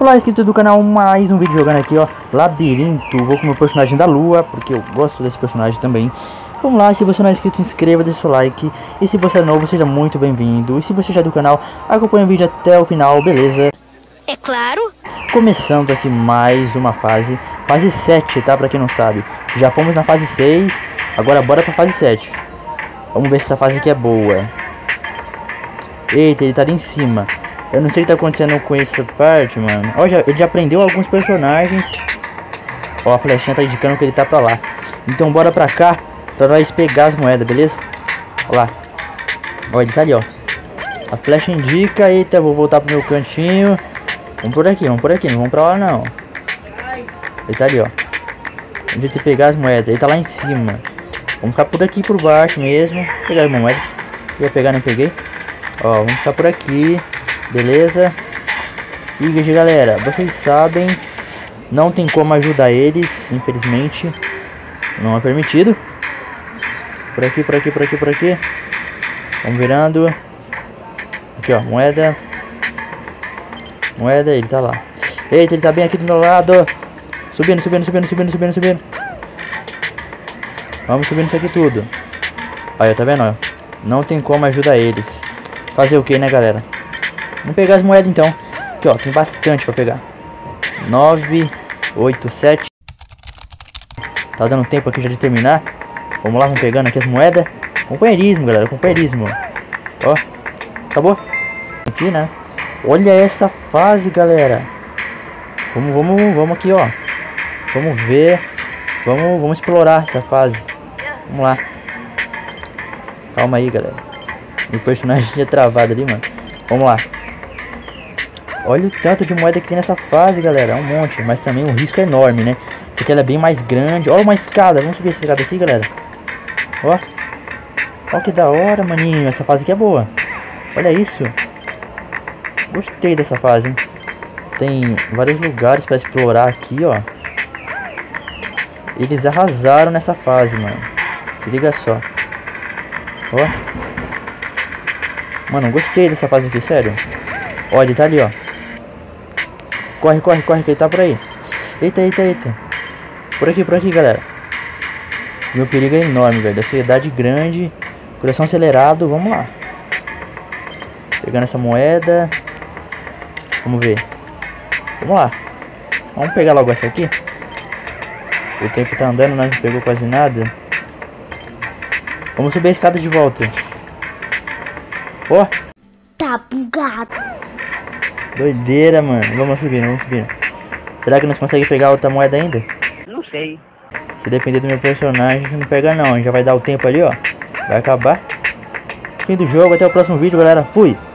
Olá, inscrito do canal, mais um vídeo jogando aqui, ó, Labirinto. Vou com o meu personagem da lua, porque eu gosto desse personagem também. Vamos lá, se você não é inscrito, se inscreva, deixa o like. E se você é novo, seja muito bem-vindo. E se você já é do canal, acompanhe o vídeo até o final, beleza? É claro. Começando aqui mais uma fase, fase 7, tá? Pra quem não sabe. Já fomos na fase 6, agora bora pra fase 7. Vamos ver se essa fase aqui é boa. Eita, ele tá ali em cima. Eu não sei o que tá acontecendo com essa parte, mano. Ó, ele já aprendeu alguns personagens. Ó, a flechinha tá indicando que ele tá pra lá. Então bora pra cá, pra nós pegar as moedas, beleza? Ó lá. Ó, ele tá ali, ó. A flecha indica. Eita, vou voltar pro meu cantinho. Vamos por aqui, não vamos pra lá não. Ele tá ali, ó. Onde tem que pegar as moedas, ele tá lá em cima. Vamos ficar por aqui, por baixo mesmo. Pegar uma moeda. Ia pegar, não peguei. Ó, vamos ficar por aqui. Beleza? E galera, vocês sabem, não tem como ajudar eles, infelizmente. Não é permitido. Por aqui, por aqui, por aqui, por aqui. Vamos virando. Aqui, ó, moeda. Moeda, ele tá lá. Eita, ele tá bem aqui do meu lado. Subindo, subindo, subindo, subindo, subindo, subindo. Vamos subindo isso aqui tudo. Olha, tá vendo, ó? Não tem como ajudar eles. Fazer o que, né, galera? Vamos pegar as moedas então. Aqui, ó, tem bastante pra pegar. 9, 8, 7. Tá dando tempo aqui já de terminar. Vamos lá, vamos pegando aqui as moedas. Companheirismo, galera, companheirismo. Ó, acabou. Aqui, né? Olha essa fase, galera. Vamos aqui, ó. Vamos ver. Vamos explorar essa fase. Vamos lá. Calma aí, galera. Meu personagem é travado ali, mano. Vamos lá. Olha o tanto de moeda que tem nessa fase, galera. É um monte, mas também o risco é enorme, né? Porque ela é bem mais grande. Olha uma escada. Vamos subir essa escada aqui, galera. Ó. Ó que da hora, maninho. Essa fase aqui é boa. Olha isso. Gostei dessa fase, hein? Tem vários lugares para explorar aqui, ó. Eles arrasaram nessa fase, mano. Se liga só. Ó. Mano, gostei dessa fase aqui, sério. Ó, ele tá ali, ó. Corre, corre, corre, que ele tá por aí. Eita, eita, eita. Por aqui, galera. Meu perigo é enorme, velho. Ansiedade grande. Coração acelerado. Vamos lá. Pegando essa moeda. Vamos ver. Vamos lá. Vamos pegar logo essa aqui. O tempo tá andando, nós não pegou quase nada. Vamos subir a escada de volta. Ó. Tá bugado. Doideira, mano. Vamos subindo, vamos subindo. Será que nós conseguimos pegar outra moeda ainda? Não sei. Se depender do meu personagem, a gente não pega não. Já vai dar o tempo ali, ó. Vai acabar. Fim do jogo, até o próximo vídeo, galera. Fui!